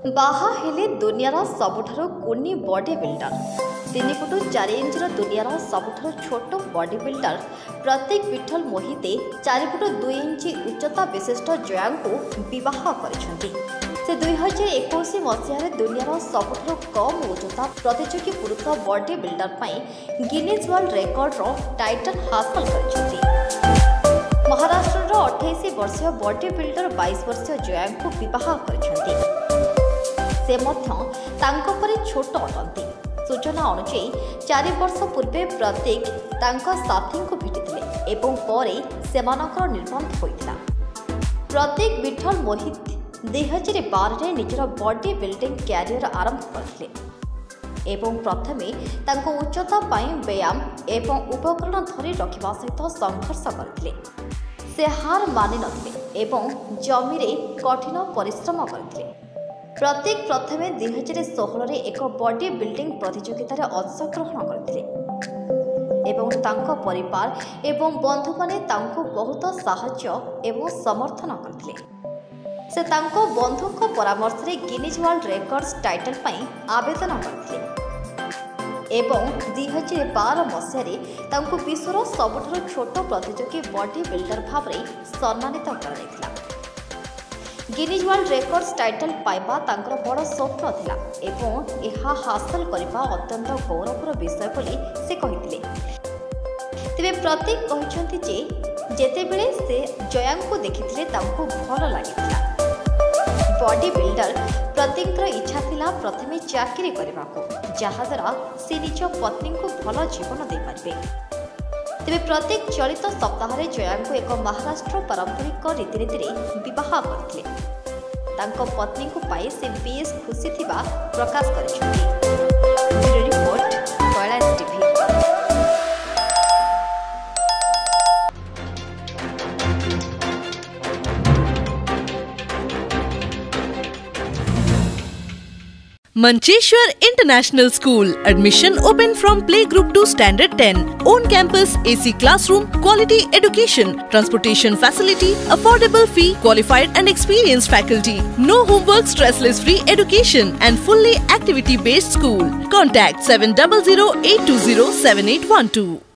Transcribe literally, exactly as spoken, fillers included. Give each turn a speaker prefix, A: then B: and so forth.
A: बाहा हेले दुनियार सबुठारु कुनी बॉडी बिल्डर तीन फुट चार इंच दुनियार सबुठारु छोट बॉडी बिल्डर प्रतीक विठल मोहिते चार फुट दुई इंच उच्चता विशिष्ट जया को विवाह करिसेंती। से दुई हजार एकुश मसीह दुनियार सबुठारु कम उच्चता प्रतियोगी पुरुष बॉडी बिल्डर पर गिनीज वर्ल्ड रेकर्डर टाइटल हासिल करिसेंती। महाराष्ट्र अठाईस वर्षीय बॉडी बिल्डर बाईस वर्षीय जया को विवाह करिसेंती। से मध्य परे छोट अटंती। सूचना अनुसार चार वर्ष पूर्वे प्रतीक तांका साथी को भेटिथिले एवं परे सेमानकर निर्बंध होइतिला। प्रतीक विठल मोहित दुई हजार बारह निजर बॉडी बिल्डिंग क्यारियर आरंभ करथिले एवं प्रथमे तांको उच्चता पाई व्यायाम एवं उपकरण धरी रखिबा सहित संघर्ष करथिले। से हार मानि नथिले एवं जमीरे कठिन परिश्रम करथिले। प्रतीक प्रथमे दुई हजार षोहल एक बॉडी बिल्डिंग प्रतियोगितार अंशग्रहण करथिले एवं तांको परिवार एवं बंधु माने तांको बहुत साहाय्य एवं समर्थन करथिले। से तांको बंधुको परामर्श रे गिनीज वर्ल्ड रेकर्ड्स टाइटल पई आवेदन करथिले एवं दुई हजार बारह मसीह तांको विश्वर सबुठारु छोट प्रतियोगी बॉडी बिल्डर भावरे सम्मानित कराଯାଇथिला। गिनीज वर्ल्ड रेकर्ड्स टाइटल पाइबा तांकर बड़ स्वप्न थिला एवं एहा हासिल करबा अत्यंत गौरवर विषय बोली से कहिथिले। तेबे प्रतीक कहिसंती जे जेतेबेले से जया को देखिथिले तांको भल लागिथिला। बॉडी बिल्डर प्रतीकर इच्छा थिला प्रथमे चाकरी करबाको जहा द्वारा से निज पत्नी को भल जीवन दे पारबे। तेबे प्रत्येक चलित सप्ताह जया को एक महाराष्ट्र पारंपरिक रीतिनीति विवाह करथिले। तांको पत्नी को पाई से बेस खुशी थिबा प्रकाश करिसेंती। Report Kailash TV.
B: Mancheshwar International School. Admission open from playgroup to standard ten. On campus A C classroom, quality education, transportation facility, affordable fee, qualified and experienced faculty. No homework, stressless free education and fully activity based school. Contact seven zero zero eight two zero seven eight one two.